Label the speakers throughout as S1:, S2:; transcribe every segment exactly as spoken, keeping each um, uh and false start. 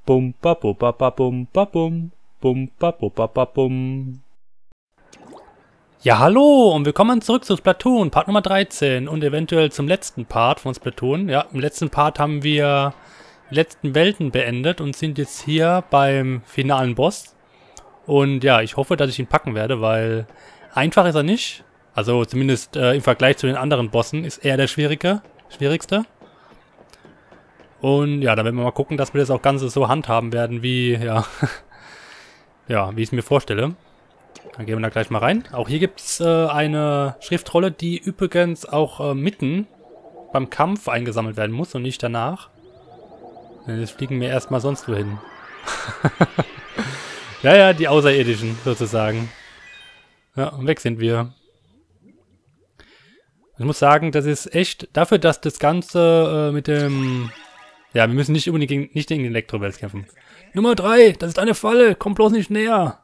S1: Bum ba bum ba ba bum ba bum. Bum ba bum ba ba bum. Ja, hallo und willkommen zurück zu Splatoon, Part Nummer dreizehn und eventuell zum letzten Part von Splatoon. Ja, im letzten Part haben wir die letzten Welten beendet und sind jetzt hier beim finalen Boss. Und ja, ich hoffe, dass ich ihn packen werde, weil einfach ist er nicht. Also zumindest äh, im Vergleich zu den anderen Bossen ist er der schwierige, schwierigste. Und ja, da werden wir mal gucken, dass wir das auch Ganze so handhaben werden, wie, ja, ja, wie ich es mir vorstelle. Dann gehen wir da gleich mal rein. Auch hier gibt es äh, eine Schriftrolle, die übrigens auch äh, mitten beim Kampf eingesammelt werden muss und nicht danach. Jetzt fliegen wir erstmal sonst wohin. Ja, ja, die Außerirdischen sozusagen. Ja, und weg sind wir. Ich muss sagen, das ist echt dafür, dass das Ganze äh, mit dem... Ja, wir müssen nicht unbedingt gegen, nicht gegen den Elektrowels kämpfen. Nummer drei, das ist eine Falle, komm bloß nicht näher.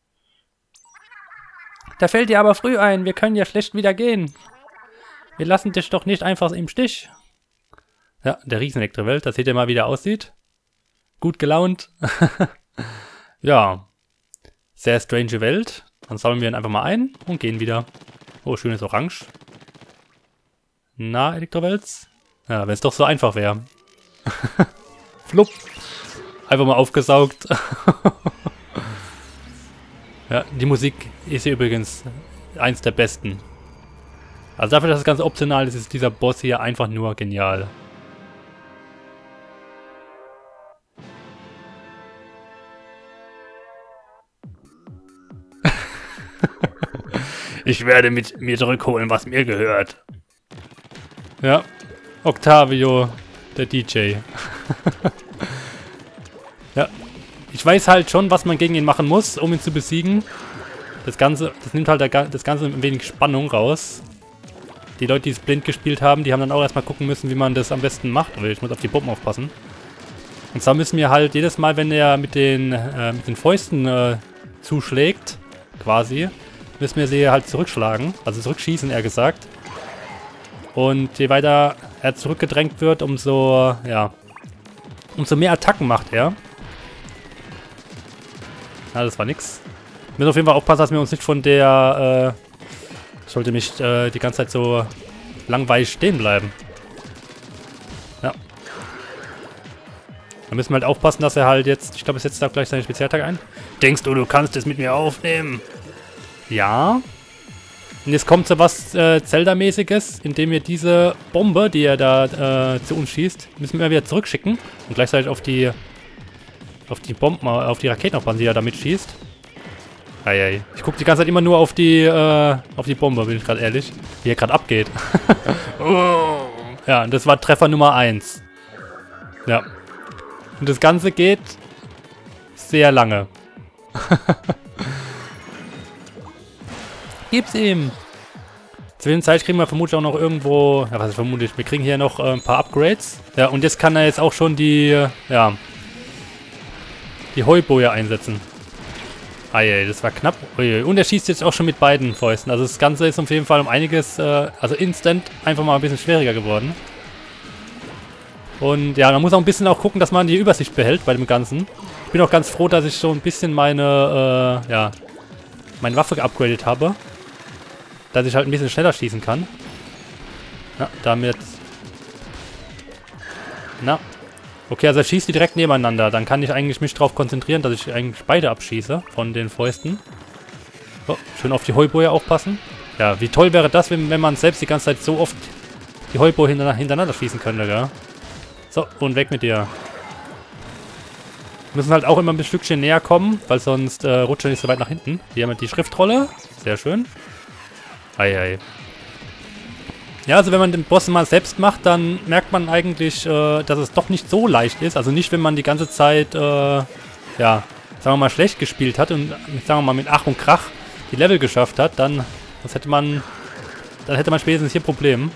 S1: Da fällt dir aber früh ein, wir können ja schlecht wieder gehen. Wir lassen dich doch nicht einfach im Stich. Ja, der Riesen-Elektrowelt, das seht ihr mal, wie der aussieht. Gut gelaunt. Ja, sehr strange Welt. Dann sammeln wir ihn einfach mal ein und gehen wieder. Oh, schönes Orange. Na, Elektrowels? Ja, wenn es doch so einfach wäre. Flupp. Einfach mal aufgesaugt. Ja, die Musik ist hier übrigens eins der besten. Also dafür, dass das Ganze optional ist, ist dieser Boss hier einfach nur genial. Ich werde mit mir zurückholen, was mir gehört. Ja, Octavio, der D J. Ja, ich weiß halt schon, was man gegen ihn machen muss, um ihn zu besiegen. Das Ganze, das nimmt halt das Ganze ein wenig Spannung raus. Die Leute, die es blind gespielt haben, die haben dann auch erstmal gucken müssen, wie man das am besten macht. Aber ich muss auf die Bomben aufpassen. Und zwar müssen wir halt jedes Mal, wenn er mit den, äh, mit den Fäusten äh, zuschlägt, quasi, müssen wir sie halt zurückschlagen. Also zurückschießen, eher gesagt. Und je weiter er zurückgedrängt wird, umso, ja, umso mehr Attacken macht er. Na, das war nix. Wir müssen auf jeden Fall aufpassen, dass wir uns nicht von der, äh, sollte nicht äh, die ganze Zeit so langweilig stehen bleiben. Ja. Da müssen wir halt aufpassen, dass er halt jetzt, ich glaube, es setzt da gleich seine Spezialtag ein. Denkst du, du kannst es mit mir aufnehmen? Ja. Und jetzt kommt so was äh, Zelda-mäßiges, indem wir diese Bombe, die er da äh, zu uns schießt, müssen wir wieder zurückschicken und gleichzeitig auf die auf die Bomben, auf die Raketen aufpassen, die er damit schießt. Eieiei. Ich gucke die ganze Zeit immer nur auf die äh, auf die Bombe, bin ich gerade ehrlich, wie er gerade abgeht. Ja, und das war Treffer Nummer eins. Ja. Und das Ganze geht sehr lange. Gib's ihm! Zu der Zeit kriegen wir vermutlich auch noch irgendwo, ja, was ist vermutlich, wir kriegen hier noch äh, ein paar Upgrades. Ja, und jetzt kann er jetzt auch schon die, äh, ja, die Heuboje einsetzen. Eieiei, das war knapp. Uiui. Und er schießt jetzt auch schon mit beiden Fäusten. Also das Ganze ist auf jeden Fall um einiges, äh, also instant einfach mal ein bisschen schwieriger geworden. Und ja, man muss auch ein bisschen auch gucken, dass man die Übersicht behält bei dem Ganzen. Ich bin auch ganz froh, dass ich so ein bisschen meine, äh, ja, meine Waffe geupgradet habe. Dass ich halt ein bisschen schneller schießen kann. Ja, damit. Na. Okay, also er schießt die direkt nebeneinander. Dann kann ich eigentlich mich darauf konzentrieren, dass ich eigentlich beide abschieße von den Fäusten. So, schön auf die Heuboje aufpassen. Ja, wie toll wäre das, wenn, wenn man selbst die ganze Zeit so oft die Heuboje hintereinander, hintereinander schießen könnte, gell? So, und weg mit dir. Wir müssen halt auch immer ein Stückchen näher kommen, weil sonst äh, rutscht er nicht so weit nach hinten. Hier haben wir die Schriftrolle. Sehr schön. Eieiei. Ja, also wenn man den Boss mal selbst macht, dann merkt man eigentlich, äh, dass es doch nicht so leicht ist. Also nicht, wenn man die ganze Zeit, äh, ja, sagen wir mal, schlecht gespielt hat und, sagen wir mal, mit Ach und Krach die Level geschafft hat, dann das hätte man, dann hätte man spätestens hier Probleme.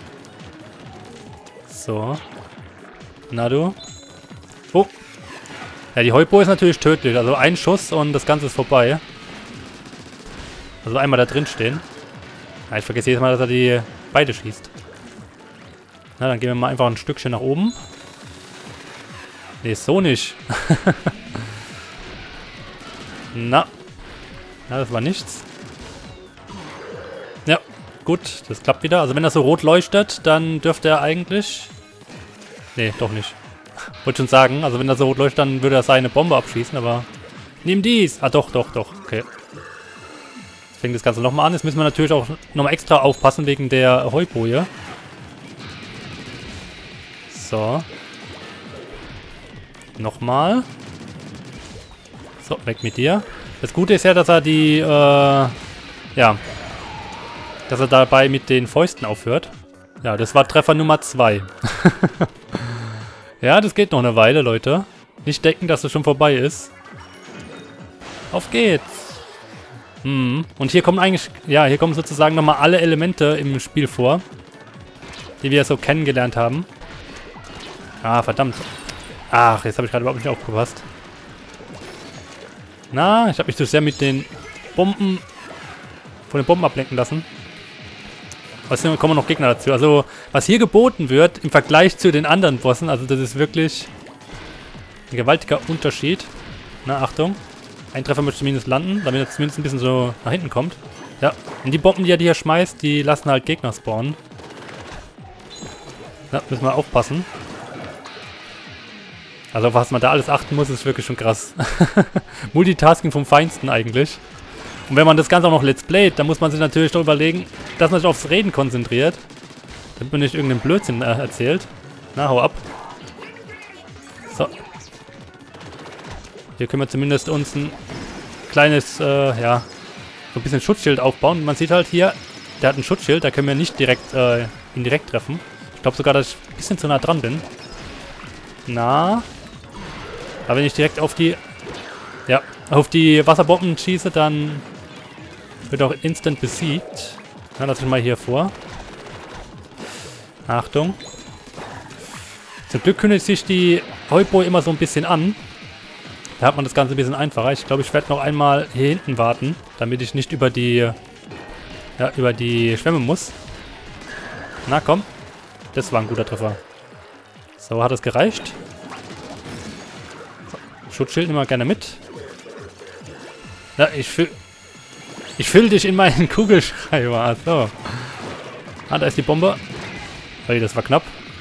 S1: So. Na du. Oh. Ja, die Heuboje ist natürlich tödlich. Also ein Schuss und das Ganze ist vorbei. Also einmal da drin stehen. Ja, ich vergesse jedes Mal, dass er die beide schießt. Na, dann gehen wir mal einfach ein Stückchen nach oben. Nee, so nicht. Na. Ja, das war nichts. Ja, gut, das klappt wieder. Also wenn das so rot leuchtet, dann dürfte er eigentlich... Nee, doch nicht. Wollte schon sagen, also wenn das so rot leuchtet, dann würde er seine Bombe abschießen, aber... Nimm dies! Ah, doch, doch, doch. Okay. Jetzt fängt das Ganze nochmal an. Jetzt müssen wir natürlich auch nochmal extra aufpassen wegen der Heuboje. So. Nochmal. So, weg mit dir. Das Gute ist ja, dass er die, äh, ja, dass er dabei mit den Fäusten aufhört. Ja, das war Treffer Nummer zwei. Ja, das geht noch eine Weile, Leute. Nicht denken, dass es schon vorbei ist. Auf geht's. Hm. Und hier kommen eigentlich, ja, hier kommen sozusagen nochmal alle Elemente im Spiel vor, die wir so kennengelernt haben. Ah, verdammt. Ach, jetzt habe ich gerade überhaupt nicht aufgepasst. Na, ich habe mich zu sehr mit den Bomben, von den Bomben ablenken lassen. Aber es kommen noch Gegner dazu. Also, was hier geboten wird, im Vergleich zu den anderen Bossen, also das ist wirklich ein gewaltiger Unterschied. Na, Achtung. Ein Treffer möchte zumindest landen, damit er zumindest ein bisschen so nach hinten kommt. Ja, und die Bomben, die er hier schmeißt, die lassen halt Gegner spawnen. Da müssen wir aufpassen. Also auf was man da alles achten muss, ist wirklich schon krass. Multitasking vom Feinsten eigentlich. Und wenn man das Ganze auch noch Let's Playt, dann muss man sich natürlich doch überlegen, dass man sich aufs Reden konzentriert. Damit man nicht irgendeinen Blödsinn äh, erzählt. Na, hau ab. So. Hier können wir zumindest uns ein kleines, äh, ja, so ein bisschen Schutzschild aufbauen. Man sieht halt hier, der hat ein Schutzschild, da können wir nicht direkt, äh, ihn direkt treffen. Ich glaube sogar, dass ich ein bisschen zu nah dran bin. Na. Aber wenn ich direkt auf die, ja, auf die Wasserbomben schieße, dann wird auch instant besiegt. Na, lass ich mal hier vor. Achtung. Zum Glück kündigt sich die Heuboje immer so ein bisschen an. Da hat man das Ganze ein bisschen einfacher. Ich glaube, ich werde noch einmal hier hinten warten, damit ich nicht über die, ja, über die Schwämme muss. Na komm. Das war ein guter Treffer. So, hat es gereicht. Schutzschild nehmen wir gerne mit. Ja, ich füll... Ich füll dich in meinen Kugelschreiber. So. Ah, da ist die Bombe. Oh, das war knapp.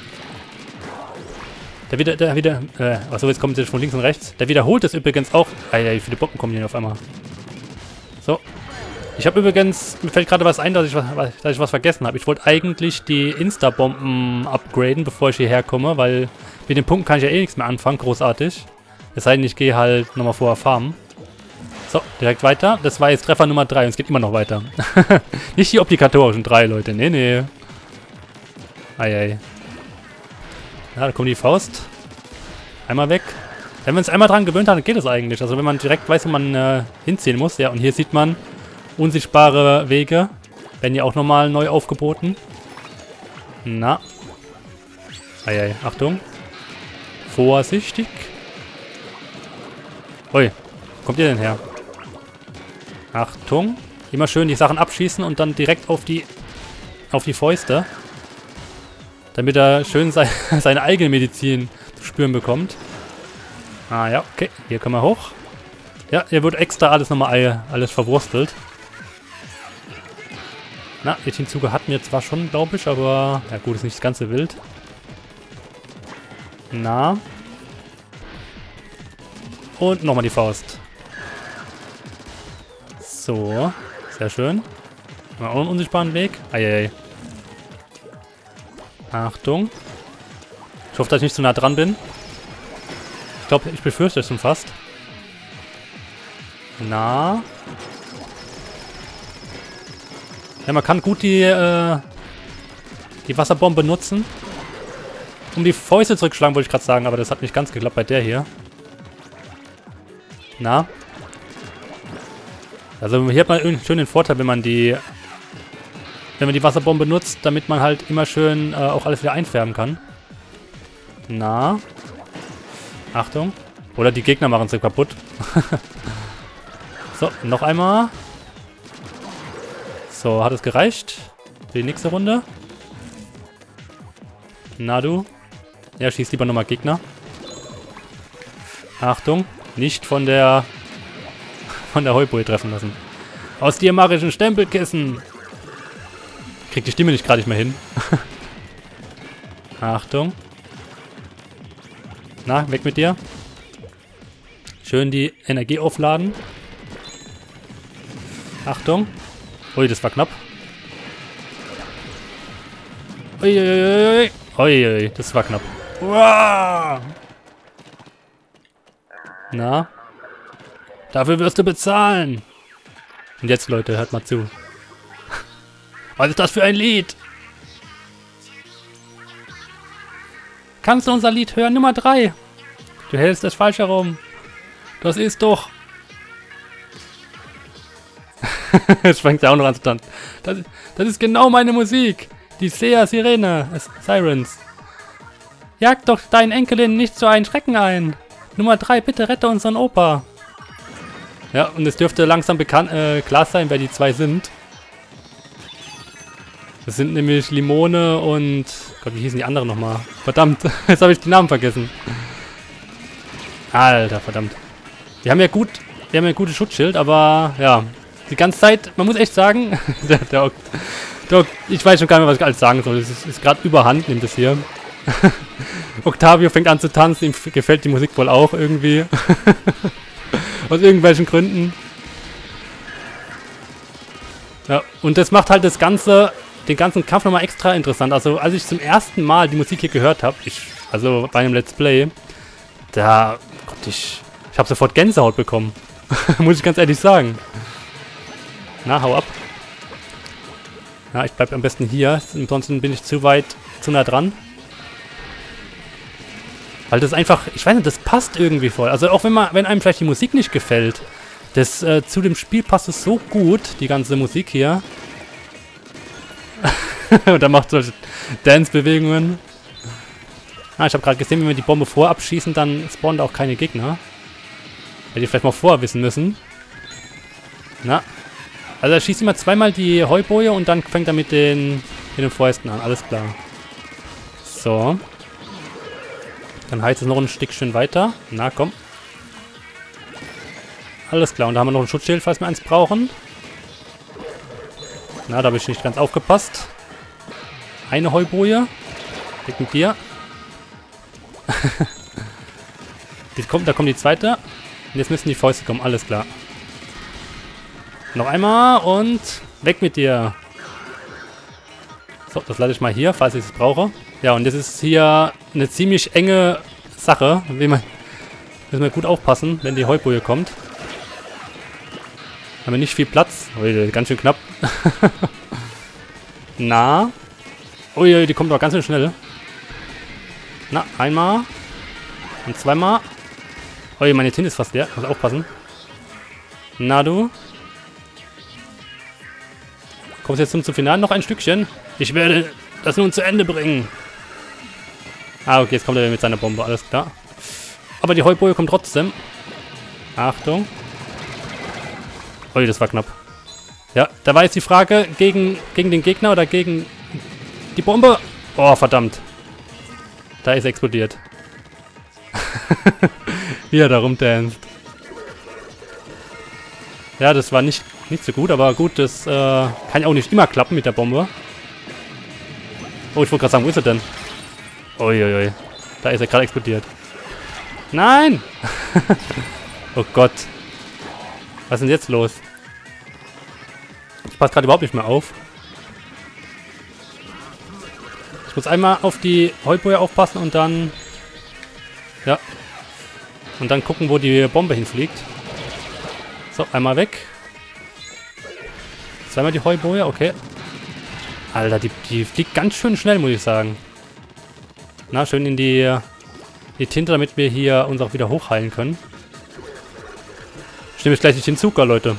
S1: Der wieder... Der wieder... Äh, achso, jetzt kommt es von links und rechts. Der wiederholt es übrigens auch. Ah, ja, wie viele Bomben kommen hier auf einmal. So. Ich habe übrigens... Mir fällt gerade was ein, dass ich was, dass ich was vergessen habe. Ich wollte eigentlich die Insta-Bomben upgraden, bevor ich hierher komme, weil mit dem Punkt kann ich ja eh nichts mehr anfangen. Großartig. Es sei denn, ich gehe halt nochmal vorher farmen. So, direkt weiter. Das war jetzt Treffer Nummer drei und es geht immer noch weiter. Nicht die obligatorischen drei, Leute. Nee, nee. Eieiei. Ja, da kommt die Faust. Einmal weg. Wenn man es einmal dran gewöhnt hat, dann geht es eigentlich. Also wenn man direkt weiß, wo man äh, hinziehen muss. Ja, und hier sieht man unsichtbare Wege. Werden ja auch nochmal neu aufgeboten. Na. Eieiei, Achtung. Vorsichtig. Ui, wo kommt ihr denn her? Achtung. Immer schön die Sachen abschießen und dann direkt auf die auf die Fäuste. Damit er schön sei, seine eigene Medizin zu spüren bekommt. Ah ja, okay. Hier können wir hoch. Ja, hier wird extra alles nochmal alles verwurstelt. Na, die Teamzuge hatten wir zwar schon, glaube ich, aber... Ja gut, ist nicht das ganze Wild. Na. Und nochmal die Faust. So. Sehr schön. Mal auch einen unsichtbaren Weg. Eieiei. Achtung. Ich hoffe, dass ich nicht zu nah dran bin. Ich glaube, ich befürchte es schon fast. Na. Ja, man kann gut die, äh, die Wasserbombe nutzen. Um die Fäuste zurückzuschlagen, wollte ich gerade sagen, aber das hat nicht ganz geklappt bei der hier. Na. Also hier hat man schön den Vorteil, wenn man die wenn man die Wasserbombe nutzt, damit man halt immer schön äh, auch alles wieder einfärben kann. Na. Achtung. Oder die Gegner machen sie kaputt. So, noch einmal. So, hat es gereicht? Für die nächste Runde. Na du. Ja, schieß lieber nochmal Gegner. Achtung, nicht von der von der Heuboje treffen lassen. Aus dir mache ich ein Stempelkissen. Krieg die Stimme nicht gerade nicht mehr hin. Achtung. Na, weg mit dir. Schön die Energie aufladen. Achtung. Ui, das war knapp. Uiuiui. Uiuiui, das war knapp. Uah. Na? Dafür wirst du bezahlen. Und jetzt, Leute, hört mal zu. Was ist das für ein Lied? Kannst du unser Lied hören? Nummer drei. Du hältst es falsch herum. Das ist doch... Jetzt fängt er auch noch an zu tanzen. Das, das ist genau meine Musik. Die Sea Sirene. Sirens. Jag doch deinen Enkelin nicht so einen Schrecken ein. Nummer drei, bitte rette unseren Opa. Ja, und es dürfte langsam bekannt, äh, klar sein, wer die zwei sind. Das sind nämlich Limone und... Gott, wie hießen die anderen nochmal? Verdammt, jetzt habe ich die Namen vergessen. Alter, verdammt. Wir haben ja gut, wir haben ja ein gutes Schutzschild, aber ja, die ganze Zeit, man muss echt sagen, der, der, der, ich weiß schon gar nicht mehr, was ich alles sagen soll. Es ist, ist gerade überhand, nimmt es hier. Octavio fängt an zu tanzen, ihm gefällt die Musik wohl auch irgendwie. Aus irgendwelchen Gründen. Ja, und das macht halt das Ganze, den ganzen Kampf nochmal extra interessant. Also, als ich zum ersten Mal die Musik hier gehört habe, ich, also bei einem Let's Play, da, Gott, ich, ich habe sofort Gänsehaut bekommen. Muss ich ganz ehrlich sagen. Na, hau ab. Ja, ich bleib am besten hier, ansonsten bin ich zu weit, zu nah dran. Weil das einfach, ich weiß nicht, das passt irgendwie voll. Also auch wenn man, wenn einem vielleicht die Musik nicht gefällt, das äh, zu dem Spiel passt es so gut, die ganze Musik hier. Und dann macht solche Dance-Bewegungen. Ah, ich habe gerade gesehen, wenn wir die Bombe vorabschießen, dann spawnen da auch keine Gegner. Hätte ich vielleicht mal vorher wissen müssen. Na. Also er schießt immer zweimal die Heuboje und dann fängt er mit den, mit den Fäusten an. Alles klar. So. Dann heizt es noch ein Stückchen weiter. Na, komm. Alles klar. Und da haben wir noch ein Schutzschild, falls wir eins brauchen. Na, da habe ich nicht ganz aufgepasst. Eine Heuboje. Weg mit dir. die kommt, da kommt die zweite. Und jetzt müssen die Fäuste kommen. Alles klar. Noch einmal und weg mit dir. So, das lade ich mal hier, falls ich es brauche. Ja, und das ist hier eine ziemlich enge Sache. Wie man, müssen wir gut aufpassen, wenn die Heuboje kommt. Haben wir nicht viel Platz. Ui, ganz schön knapp. Na. Ui, die kommt doch ganz schön schnell. Na, einmal. Und zweimal. Ui, meine Tinte ist fast leer. Muss aufpassen. Na du. Kommst jetzt zum, zum Finale noch ein Stückchen? Ich werde das nun zu Ende bringen. Ah, okay, jetzt kommt er mit seiner Bombe. Alles klar. Aber die Heuboje kommt trotzdem. Achtung. Ui, das war knapp. Ja, da war jetzt die Frage, gegen, gegen den Gegner oder gegen die Bombe? Oh, verdammt. Da ist explodiert. Wie er da rumdanzt. Ja, das war nicht, nicht so gut, aber gut, das äh, kann ja auch nicht immer klappen mit der Bombe. Oh, ich wollte gerade sagen, wo ist er denn? Uiuiui. Da ist er gerade explodiert. Nein! Oh Gott. Was ist denn jetzt los? Ich passe gerade überhaupt nicht mehr auf. Ich muss einmal auf die Heuboje aufpassen und dann... Ja. Und dann gucken, wo die Bombe hinfliegt. So, einmal weg. Zweimal die Heuboje, okay. Alter, die, die fliegt ganz schön schnell, muss ich sagen. Na, schön in die, die Tinte, damit wir hier uns auch wieder hochheilen können. Ich nehme jetzt gleich nicht den Zucker, Leute.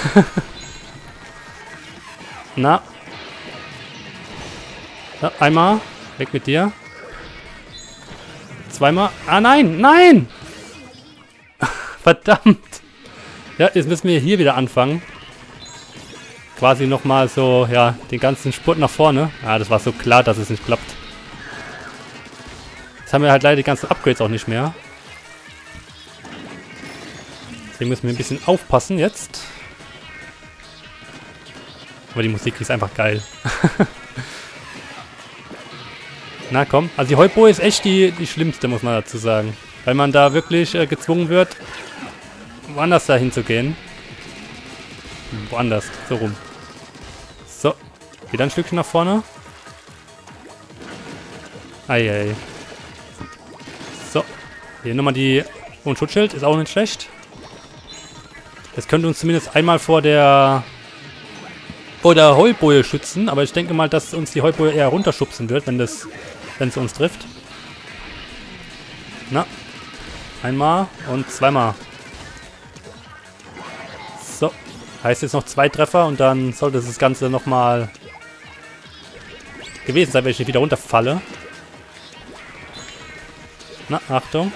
S1: Na. Ja, einmal. Weg mit dir. Zweimal. Ah, nein! Nein! Verdammt! Ja, jetzt müssen wir hier wieder anfangen. Quasi nochmal so, ja, den ganzen Spurt nach vorne. Ah, das war so klar, dass es nicht klappt. Jetzt haben wir halt leider die ganzen Upgrades auch nicht mehr. Deswegen müssen wir ein bisschen aufpassen jetzt. Aber die Musik ist einfach geil. Na komm, also die Heuboje ist echt die, die schlimmste, muss man dazu sagen. Weil man da wirklich äh, gezwungen wird, woanders da hinzugehen. Woanders, so rum. So, wieder ein Stückchen nach vorne. Eieiei. So, hier nochmal die... Und Schutzschild ist auch nicht schlecht. Das könnte uns zumindest einmal vor der... vor der Heuboje schützen. Aber ich denke mal, dass uns die Heuboje eher runterschubsen wird, wenn das... wenn es uns trifft. Na. Einmal und zweimal. So. Heißt jetzt noch zwei Treffer und dann sollte das Ganze nochmal gewesen sein, wenn ich nicht wieder runterfalle. Na, Achtung.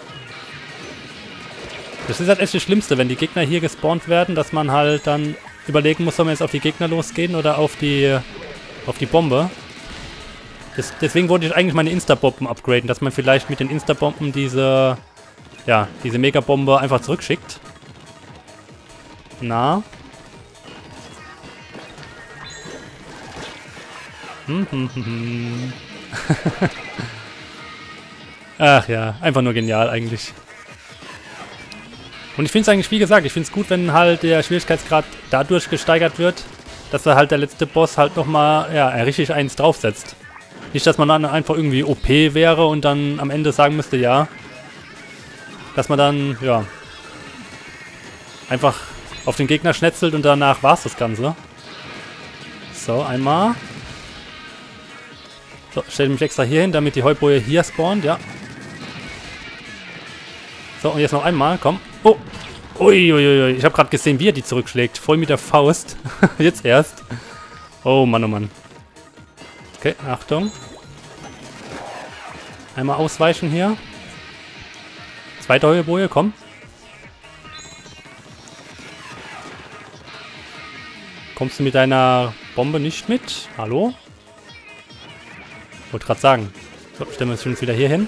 S1: Das ist halt echt das Schlimmste, wenn die Gegner hier gespawnt werden, dass man halt dann überlegen muss, soll man jetzt auf die Gegner losgehen oder auf die auf die Bombe. Das, deswegen wollte ich eigentlich meine Instabomben upgraden, dass man vielleicht mit den Instabomben diese, ja, diese Megabombe einfach zurückschickt. Na. Hm, hm, hm, hm. Ach ja, einfach nur genial eigentlich. Und ich finde es eigentlich, wie gesagt, ich finde es gut, wenn halt der Schwierigkeitsgrad dadurch gesteigert wird, dass er halt der letzte Boss halt nochmal, ja, richtig eins draufsetzt. Nicht, dass man dann einfach irgendwie O P wäre und dann am Ende sagen müsste, ja. Dass man dann, ja, einfach auf den Gegner schnetzelt und danach war es das Ganze. So, einmal. So, stelle mich extra hier hin, damit die Heuboje hier spawnt, ja. So, und jetzt noch einmal, komm. Oh! Uiuiui, ich habe gerade gesehen, wie er die zurückschlägt. Voll mit der Faust. Jetzt erst. Oh Mann, oh Mann. Okay, Achtung. Einmal ausweichen hier. Zweite Heuboje, komm. Kommst du mit deiner Bombe nicht mit? Hallo? Wollte gerade sagen. So, stellen wir uns wieder hier hin.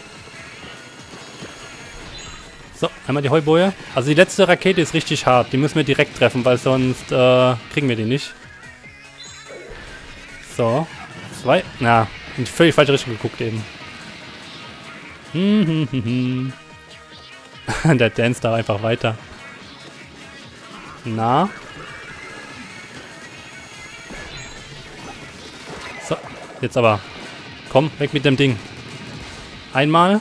S1: So, einmal die Heuboje. Also die letzte Rakete ist richtig hart. Die müssen wir direkt treffen, weil sonst äh, kriegen wir die nicht. So. Zwei. Na, in die völlig falsche Richtung geguckt eben. Hm, hm, hm, hm. Der dance da einfach weiter. Na. So, jetzt aber. Komm, weg mit dem Ding. Einmal.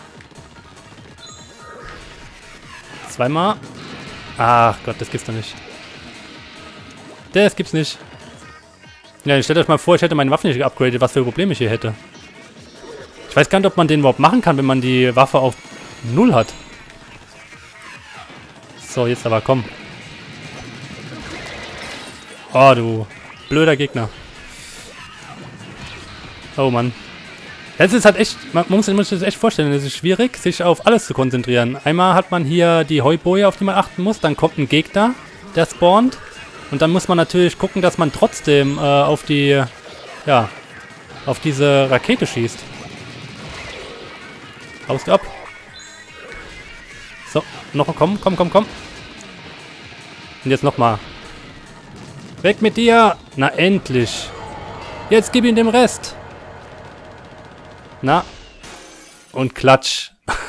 S1: Zweimal. Ach Gott, das gibt's doch nicht. Das gibt's nicht. Ja, stellt euch mal vor, ich hätte meine Waffe nicht geupgradet, was für Probleme ich hier hätte. Ich weiß gar nicht, ob man den überhaupt machen kann, wenn man die Waffe auf null hat. So, jetzt aber, komm. Oh, du blöder Gegner. Oh, Mann. Das ist halt echt, man muss sich das echt vorstellen, es ist schwierig, sich auf alles zu konzentrieren. Einmal hat man hier die Heuboje, auf die man achten muss, dann kommt ein Gegner, der spawnt. Und dann muss man natürlich gucken, dass man trotzdem äh, auf die, ja, auf diese Rakete schießt. Haust du ab. So, noch, komm, komm, komm, komm. Und jetzt nochmal. Weg mit dir! Na, endlich. Jetzt gib ihm den Rest. Na. Und klatsch.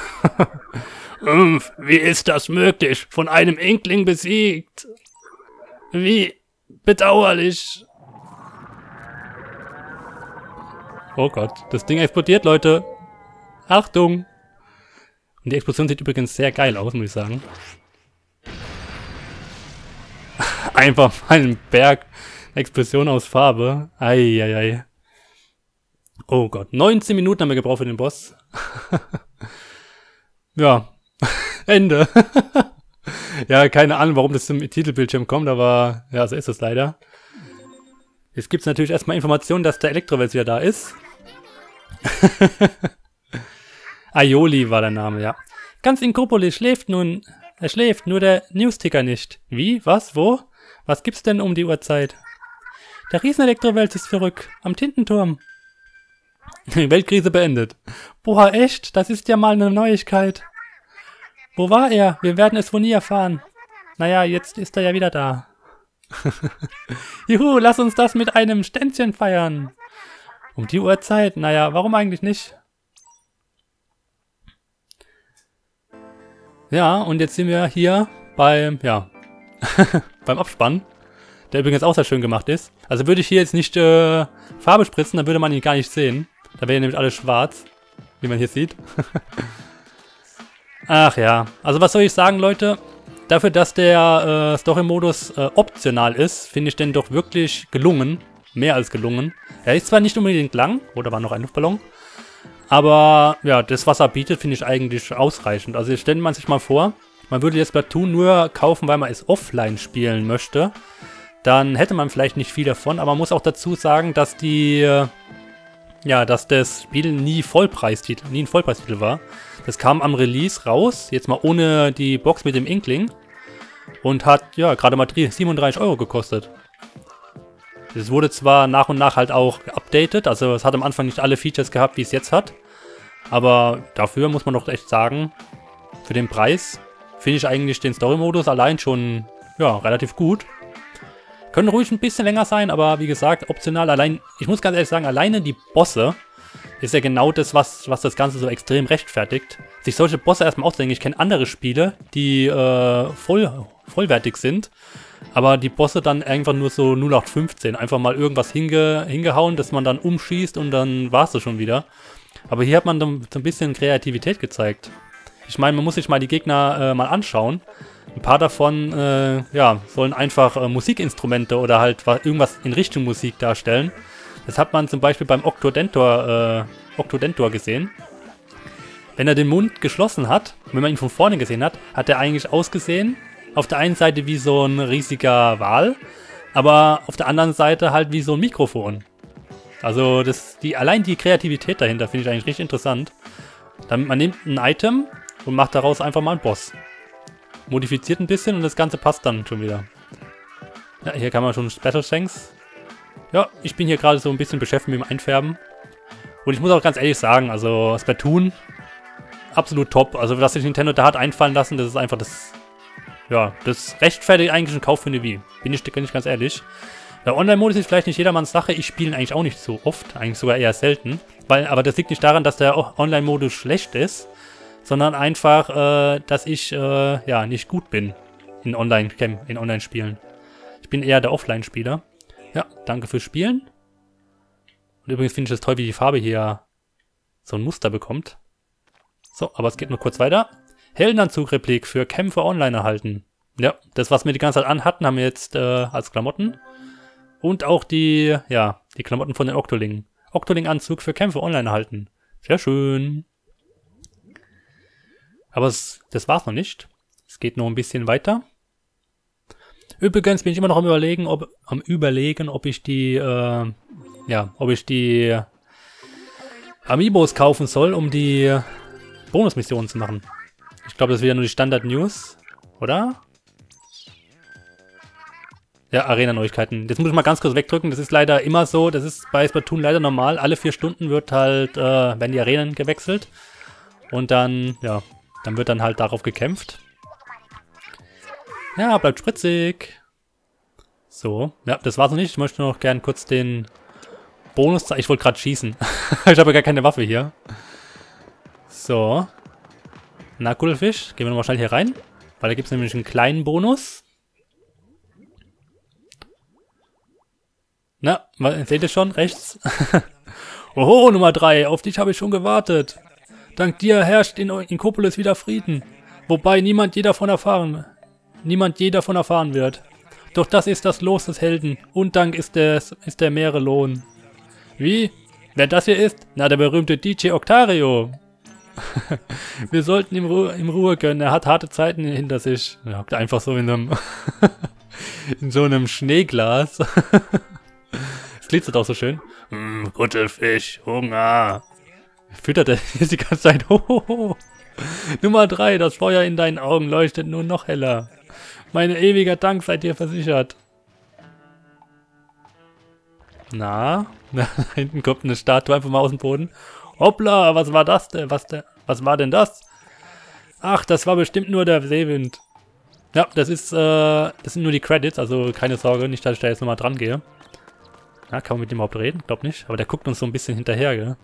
S1: Wie ist das möglich? Von einem Inkling besiegt. Wie bedauerlich. Oh Gott, das Ding explodiert, Leute. Achtung. Und die Explosion sieht übrigens sehr geil aus, muss ich sagen. Einfach mal ein Berg. Explosion aus Farbe. Eieiei. Oh Gott, neunzehn Minuten haben wir gebraucht für den Boss. Ja, Ende. Ja, keine Ahnung, warum das zum Titelbildschirm kommt, aber ja, so ist es leider. Jetzt gibt es natürlich erstmal Informationen, dass der Elektrowelt wieder da ist. Aioli war der Name, ja. Ganz Inkropolis schläft nun, er schläft, nur der Newsticker nicht. Wie? Was? Wo? Was gibt's denn um die Uhrzeit? Der Riesenelektrowelt ist zurück, am Tintenturm. Weltkrise beendet. Boah, echt? Das ist ja mal eine Neuigkeit. Wo war er? Wir werden es wohl nie erfahren. Naja, jetzt ist er ja wieder da. Juhu, lass uns das mit einem Ständchen feiern. Um die Uhrzeit? Naja, warum eigentlich nicht? Ja, und jetzt sind wir hier beim, ja, beim Abspann. Der übrigens auch sehr schön gemacht ist. Also würde ich hier jetzt nicht äh, Farbe spritzen, dann würde man ihn gar nicht sehen. Da wäre nämlich alles schwarz, wie man hier sieht. Ach ja, also was soll ich sagen, Leute? Dafür, dass der äh, Story-Modus äh, optional ist, finde ich den doch wirklich gelungen. Mehr als gelungen. Er ist zwar nicht unbedingt lang, oder war noch ein Luftballon, aber ja, das, was er bietet, finde ich eigentlich ausreichend. Also stellt man sich mal vor, man würde jetzt Splatoon nur kaufen, weil man es offline spielen möchte. Dann hätte man vielleicht nicht viel davon, aber man muss auch dazu sagen, dass die, äh, ja, dass das Spiel nie Vollpreistitel, nie ein Vollpreistitel war. Das kam am Release raus, jetzt mal ohne die Box mit dem Inkling. Und hat, ja, gerade mal siebenunddreißig Euro gekostet. Es wurde zwar nach und nach halt auch geupdatet, also es hat am Anfang nicht alle Features gehabt, wie es jetzt hat. Aber dafür muss man doch echt sagen, für den Preis finde ich eigentlich den Story-Modus allein schon, ja, relativ gut. Können ruhig ein bisschen länger sein, aber wie gesagt, optional allein, ich muss ganz ehrlich sagen, alleine die Bosse ist ja genau das, was, was das Ganze so extrem rechtfertigt. Sich solche Bosse erstmal auszudenken. Ich kenne andere Spiele, die äh, voll, vollwertig sind, aber die Bosse dann einfach nur so null acht fünfzehn. Einfach mal irgendwas hinge, hingehauen, dass man dann umschießt und dann war es das schon wieder. Aber hier hat man dann so ein bisschen Kreativität gezeigt. Ich meine, man muss sich mal die Gegner äh, mal anschauen. Ein paar davon äh, ja, sollen einfach äh, Musikinstrumente oder halt irgendwas in Richtung Musik darstellen. Das hat man zum Beispiel beim Octodentor, äh, Octodentor gesehen. Wenn er den Mund geschlossen hat, wenn man ihn von vorne gesehen hat, hat er eigentlich ausgesehen, auf der einen Seite wie so ein riesiger Wal, aber auf der anderen Seite halt wie so ein Mikrofon. Also das, die, allein die Kreativität dahinter finde ich eigentlich richtig interessant. Dann, man nimmt ein Item und macht daraus einfach mal einen Boss. Modifiziert ein bisschen und das Ganze passt dann schon wieder. Ja, hier kann man schon Special Shanks. Ja, ich bin hier gerade so ein bisschen beschäftigt mit dem Einfärben. Und ich muss auch ganz ehrlich sagen, also Splatoon, absolut top. Also was sich Nintendo da hat einfallen lassen, das ist einfach das, ja, das rechtfertigt eigentlich einen Kauf für eine Wii. Bin ich, bin ich ganz ehrlich. Der Online-Modus ist vielleicht nicht jedermanns Sache. Ich spiele ihn eigentlich auch nicht so oft, eigentlich sogar eher selten. Weil, aber das liegt nicht daran, dass der Online-Modus schlecht ist, sondern einfach, äh, dass ich, äh, ja, nicht gut bin in Online-Spielen. In Online-Spielen. Ich bin eher der Offline-Spieler. Ja, danke fürs Spielen. Und übrigens finde ich es toll, wie die Farbe hier so ein Muster bekommt. So, aber es geht nur kurz weiter. Heldenanzug-Replik für Kämpfe online erhalten. Ja, das, was wir die ganze Zeit anhatten, haben wir jetzt äh, als Klamotten. Und auch die, ja, die Klamotten von den Octoling. Octoling-Anzug für Kämpfe online erhalten. Sehr schön. Aber es, das war's noch nicht. Es geht noch ein bisschen weiter. Übrigens bin ich immer noch am überlegen, ob, am überlegen, ob ich die, äh, ja, ob ich die Amiibos kaufen soll, um die Bonusmissionen zu machen. Ich glaube, das ist wieder nur die Standard-News, oder? Ja, Arena-Neuigkeiten. Jetzt muss ich mal ganz kurz wegdrücken. Das ist leider immer so, das ist bei Splatoon leider normal. Alle vier Stunden wird halt, äh, werden die Arenen gewechselt. Und dann, ja, dann wird dann halt darauf gekämpft. Ja, bleibt spritzig. So, ja, das war's noch nicht. Ich möchte noch gern kurz den Bonus zeigen. Ich wollte gerade schießen. Ich habe gar keine Waffe hier. So. Na, Kugelfisch. Gehen wir nochmal schnell hier rein. Weil da gibt es nämlich einen kleinen Bonus. Na, seht ihr schon? Rechts. Oho, Nummer drei. Auf dich habe ich schon gewartet. Dank dir herrscht in Inkopolis wieder Frieden. Wobei niemand je davon erfahren Niemand je davon erfahren wird. Doch das ist das Los des Helden. Undank ist, des, ist der Meere Lohn. Wie? Wer das hier ist? Na, der berühmte D J Octario. Wir sollten ihm Ruhe, ihm Ruhe gönnen. Er hat harte Zeiten hinter sich. Er hockt einfach so in einem in so einem Schneeglas. Das glitzert auch so schön. Mm, Kuttelfisch, Hunger. Füttert er jetzt die ganze Zeit. Hohoho. Nummer drei, das Feuer in deinen Augen leuchtet nun noch heller. Mein ewiger Dank sei dir versichert. Na, da hinten kommt eine Statue einfach mal aus dem Boden. Hoppla, was war das denn? Was, der, was war denn das? Ach, das war bestimmt nur der Seewind. Ja, das ist, äh, das sind nur die Credits, also keine Sorge, nicht, dass ich da jetzt nochmal dran gehe. Ja, kann man mit dem überhaupt reden? Glaub nicht. Aber der guckt uns so ein bisschen hinterher, gell?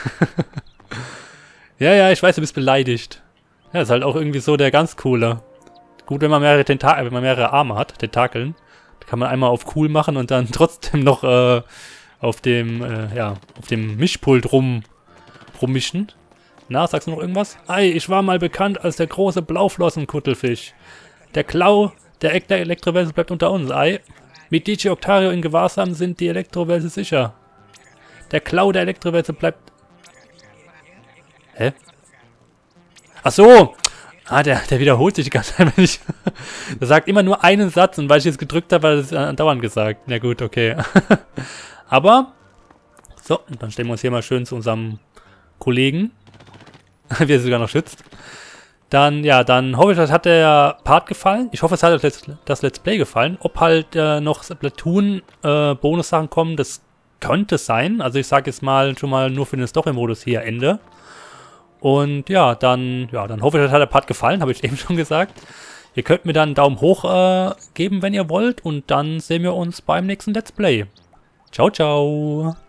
S1: Ja, ja, ich weiß, du bist beleidigt. Ja, ist halt auch irgendwie so der ganz coole. Gut, wenn man mehrere Tentakel, wenn man mehrere Arme hat, Tentakeln, kann man einmal auf cool machen und dann trotzdem noch äh, auf dem, äh, ja, auf dem Mischpult rum, rummischen. Na, sagst du noch irgendwas? Ei, ich war mal bekannt als der große Blauflossenkuttelfisch. Der Klau der Eck der Elektrowelse bleibt unter uns, ei. Mit D J Octario in Gewahrsam sind die Elektrowelse sicher. Der Klau der Elektrowelse bleibt... Hä? Ach so! Ah, der, der wiederholt sich die ganze Zeit, wenn ich... Der sagt immer nur einen Satz und weil ich jetzt gedrückt habe, hat er es andauernd gesagt. Na gut, okay. Aber... So, und dann stellen wir uns hier mal schön zu unserem Kollegen. Wie er sogar noch schützt. Dann, ja, dann hoffe ich, das hat der Part gefallen. Ich hoffe, es hat das Let's, das Let's Play gefallen. Ob halt äh, noch Splatoon-Bonus-Sachen äh, kommen, das könnte sein. Also ich sage jetzt mal schon mal nur für den Story-Modus hier Ende. Und ja, dann, ja, dann hoffe ich, das hat der Part gefallen, habe ich eben schon gesagt. Ihr könnt mir dann einen Daumen hoch äh, geben, wenn ihr wollt. Und dann sehen wir uns beim nächsten Let's Play. Ciao, ciao.